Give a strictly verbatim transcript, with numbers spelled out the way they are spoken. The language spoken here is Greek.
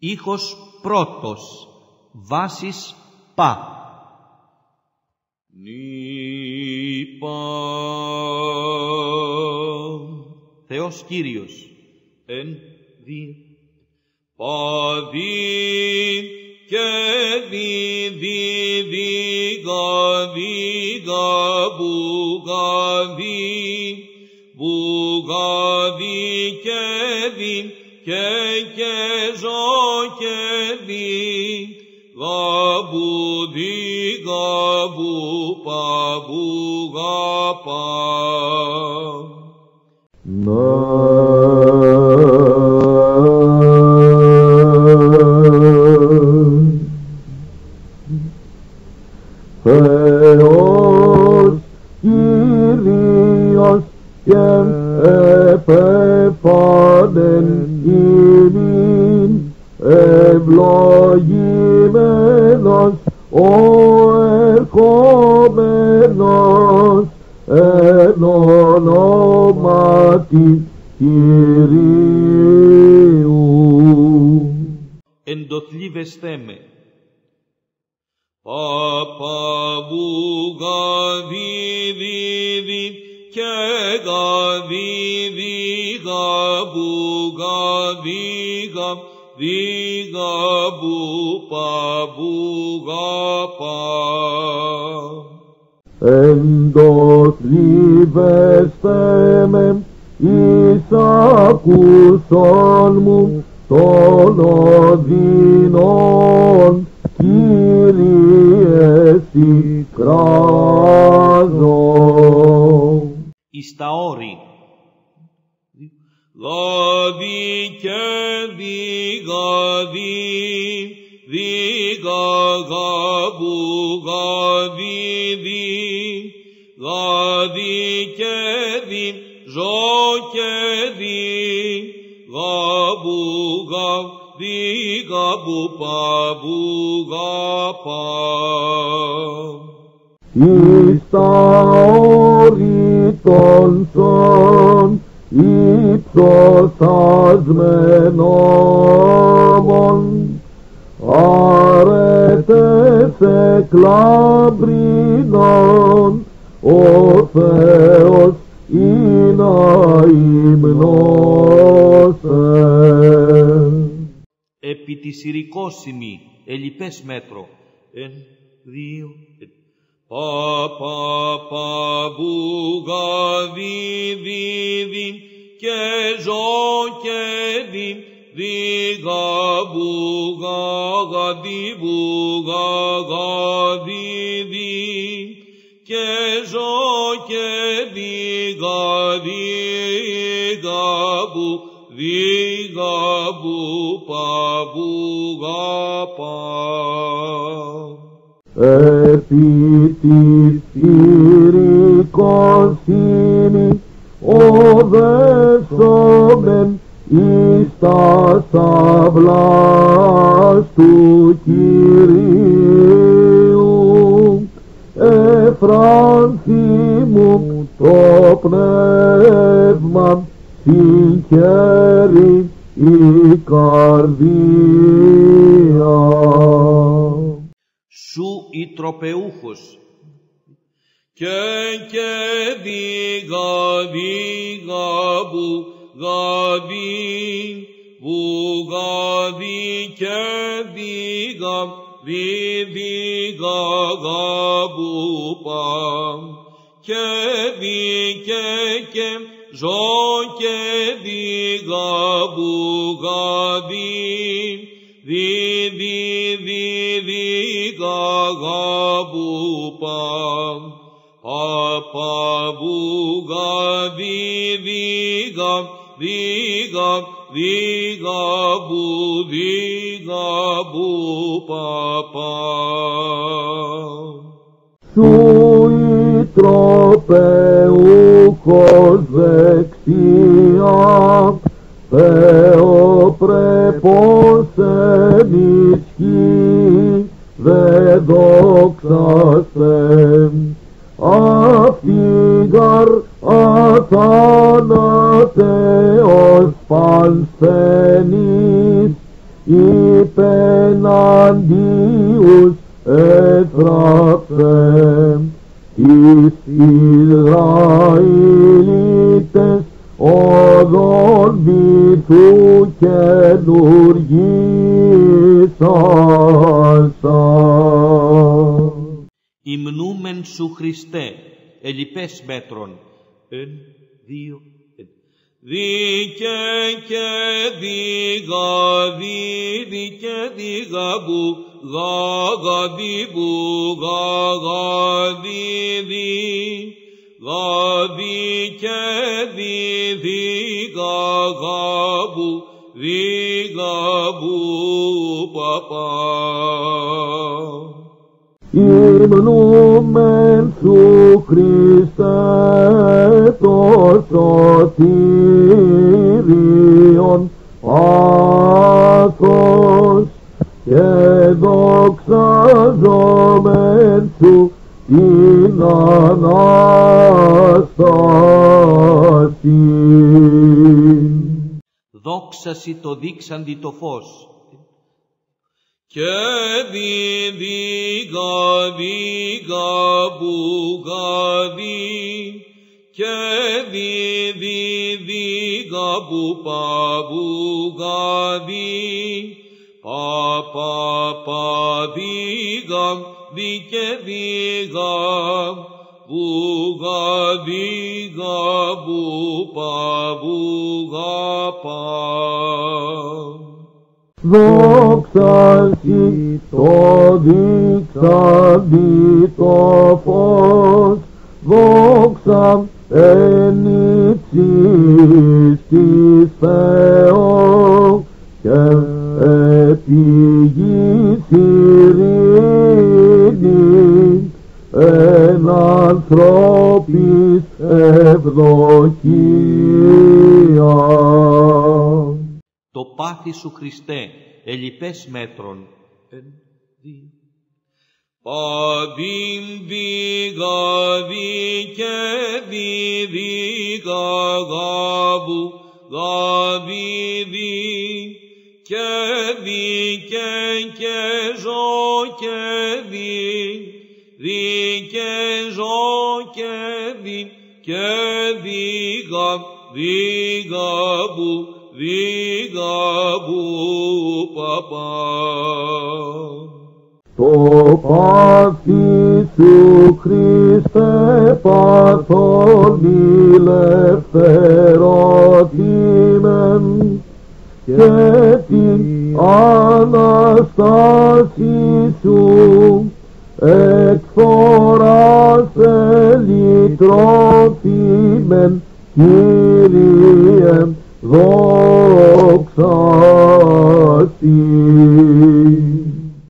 Ήχος πρώτος, βάσης πα. Νύπα. Θεός Κύριος. Εν, δύο. Παδί και δι, δι, δίγα, δίγα, μπουγαδί, μπουγαδί και δι, και και ζω και δι, γαμπου, δι, γαμπου, παμπου, γαπα. Θεός Κύριος και επεφάνεν ημίν, ευλογημένος ο ερχόμενος εν ονόματι Κυρίου. Εντοθλίβεστέ με. Παπαμπούγαδι, δι, και γαδι, δι, γαμπούγαδι, γαδι, γαμπού, παμπούγαπα. Εντοθλίβεστε με εις ακούσον μου των οδύνων, Κύριε σοι κράζω. Εις τα όρη. Γαδι και δι, γαδι, δι, γαμπού, γαδι, δι, γαδι και δι, ζω και δι, γαμπού, γαδι, γαμπού, παμπού, γαπα. Εις τα όρη των σών υψωσασμενόμων, άρετες εκλαμπρινών, ο Θεός είναι υμνώσε. Επί της ηρικόσιμη, ελιπές μέτρο. Εν, δύο, πα, πα, πα, μπουγαδι, δι, δι, και ζω και δι, δι, γαμπού, γαδι, μπουγα, γαδι, δι, και ζω και δι, γαδι, γαμπού, δι, γαμπού, παμπού, γαπα. Επί της ηρικοσύνη οδεύσομεν εις τας αυλάς του Κυρίου, εφράνθη μου το πνεύμα, συγχαίρει η καρδία. Σου η τροπεούχος. Και και δι, γαδι, γαμπού, γαδι, μπουγαδι και δι, γαδι, δι, γαμπού, παμ, και δι, και και ζω και δι, γαμπού, γαδι, δι, δι, δι, δι, γαμπού, παμ, πα, μπουγαδι, δι, γαδι, γαδι, γαμπού, δι, γαμπού, παπα. Σου η τροπεούχος δεξιά, Θεοπρεπώς εν ισχύ, δε δόξασεν. Αυτήγαρ αθάνατεος πανσθενής, υπεναντίους έτραψε εις Ισραηλίτες οδόν βυθού καινουργήσασαν. Υμνούμεν σου Χριστέ, ελιπές μέτρον. Εν, δύο, εν. Δίκαι και δίγαδι, δίκαι δίγαμπου, γαγαδιμπου, γαγαδιδι, γαδί και διδι, γαγαμπου, δίγαμπου, παπά. Υμνούμεν σου Χριστέ το σωτήριον πάθος και δοξαζόμεν σου την Ανάσταση. Δόξασι το δείξαντι το φως. Και διδίγα δίγα μπουγαδί και διδίγα μπουπαβουγαδί παπαπαδίγα δίκαι δίγα μπουγαδίγα μπουπαβουγαπα. Δόξασι το δείξαντι το φως, δόξα εν ύψης της Θεό και επί γης ειρήνη εν ανθρώπης ευδοκία. Το πάθη σου Χριστέ, ελιπές μέτρον. Εν, δύο. Παδίν δίγαδι και διδίγα γαβου γαβιδι και δίκαι και ζω και δι δίκαι ζω και δι και δίγα δίγα μπου δίγα μπου παπά. Το πάθη σου Χριστέ πάθον ηλευθερωτήμεν και την Αναστάση σου εκφοράς ελιτροφήμεν Κύριε δόξα.